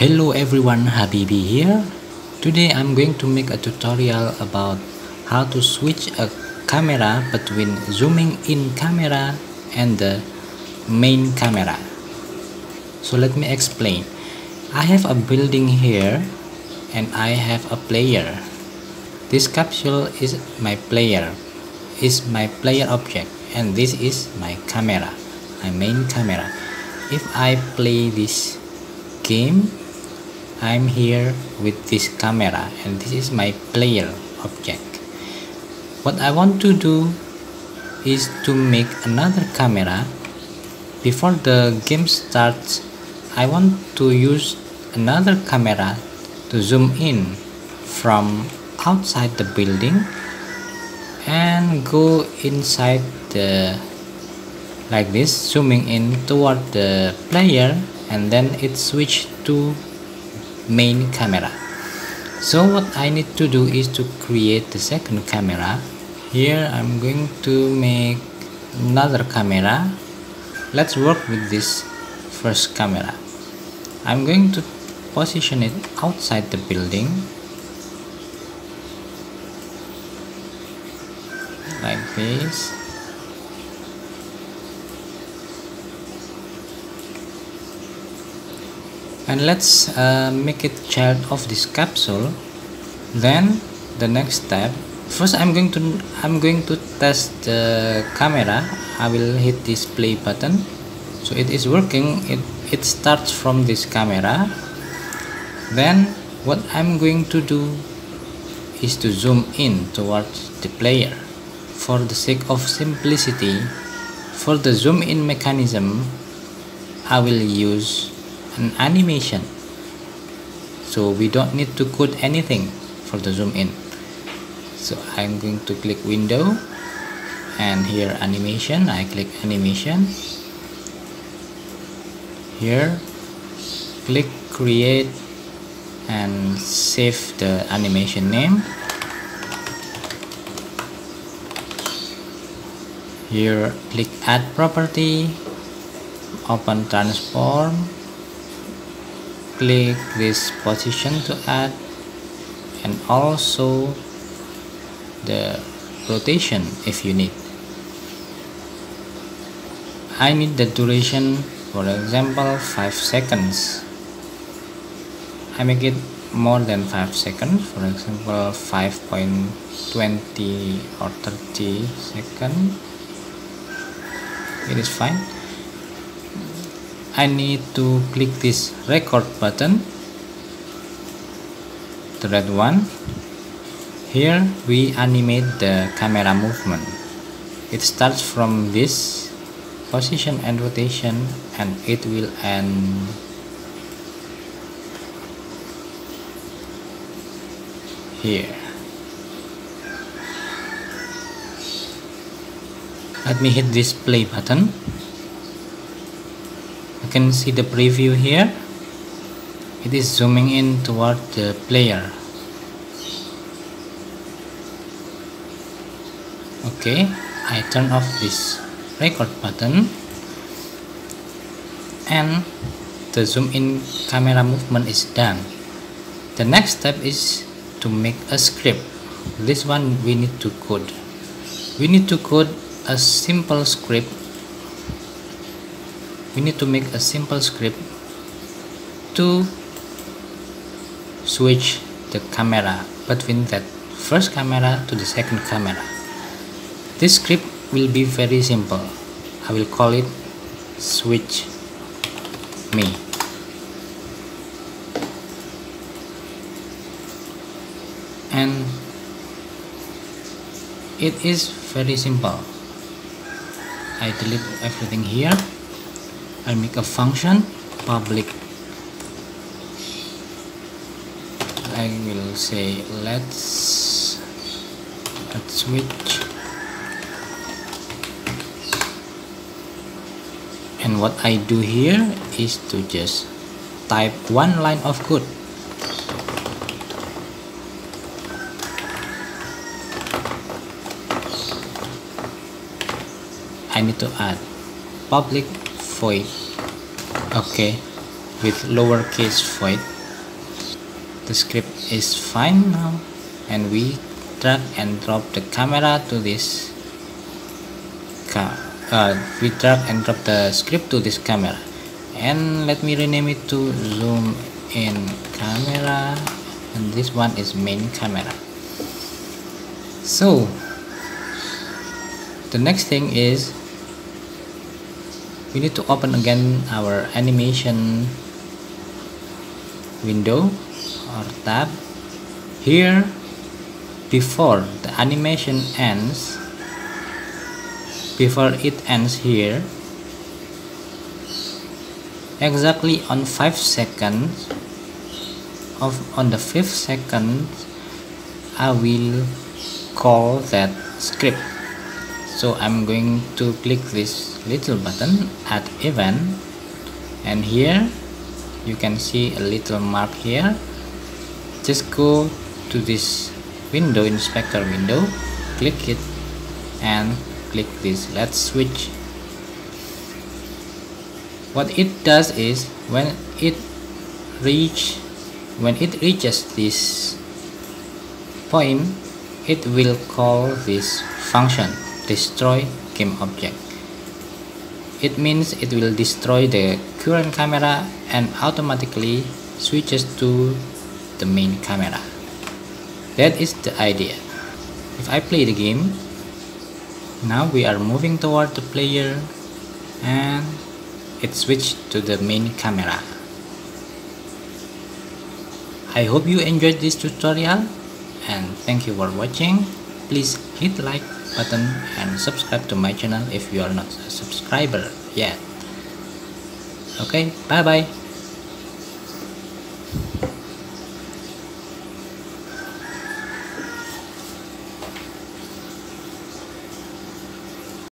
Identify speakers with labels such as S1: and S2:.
S1: Hello everyone, Habibi here. Today I'm going to make a tutorial about how to switch a camera between zooming in camera and the main camera. So let me explain. I have a building here and I have a player. This capsule is my player object, and this is my camera, my main camera. If I play this game, I'm here with this camera and this is my player object. What I want to do is to make another camera. Before the game starts, I want to use another camera to zoom in from outside the building and go inside like this, zooming in toward the player, and then it switch to main camera. So what I need to do is to create the second camera. Here I'm going to make another camera. Let's work with this first camera. I'm going to position it outside the building like this. And let's make it child of this capsule. Then the next step, first I'm going to test the camera. I will hit this play button. So it is working. It starts from this camera. Then what I'm going to do is to zoom in towards the player. For the sake of simplicity, for the zoom in mechanism, I will use an animation, so we don't need to code anything for the zoom in. So I'm going to click window and here animation. I click animation. Here click create and save the animation name. Here click add property, open transform, click this position to add, and also the rotation if you need. I need the duration, for example 5 seconds. I make it more than 5 seconds, for example 5.20 or 30 seconds. It is fine. I need to click this record button, the red one. Here we animate the camera movement. It starts from this position and rotation, and it will end here. Let me hit this play button. You can see the preview here. It is zooming in toward the player. Okay, I turn off this record button and the zoom in camera movement is done. The next step is to make a script. This one we need to code. We need to code a simple script. We need to make a simple script to switch the camera between that first camera to the second camera. This script will be very simple. I will call it switch me. And it is very simple. I delete everything here. I make a function public. I will say let's switch, and what I do here is to just type one line of code. I need to add public void, okay, with lowercase void,
S2: The script is fine now, and we drag and drop the camera to this we drag and drop the script to this camera, and let me rename it to zoom in camera, and this one is main camera. So the next thing is we need to open again our animation window or tab. Here, before the animation ends, before it ends here, exactly on 5 seconds on the 5th second, I will call that script. So I'm going to click this little button, add event, and here you can see a little mark here. Just go to this window, inspector window, click it and click this let's switch. What it does is when it reaches this point, it will call this function destroy game object. It means it will destroy the current camera and automatically switches to the main camera. That is the idea. If I play the game, now we are moving toward the player and it switched to the main camera. I hope you enjoyed this tutorial and thank you for watching. Please hit like button and subscribe to my channel if you are not a subscriber yet. Okay, bye bye.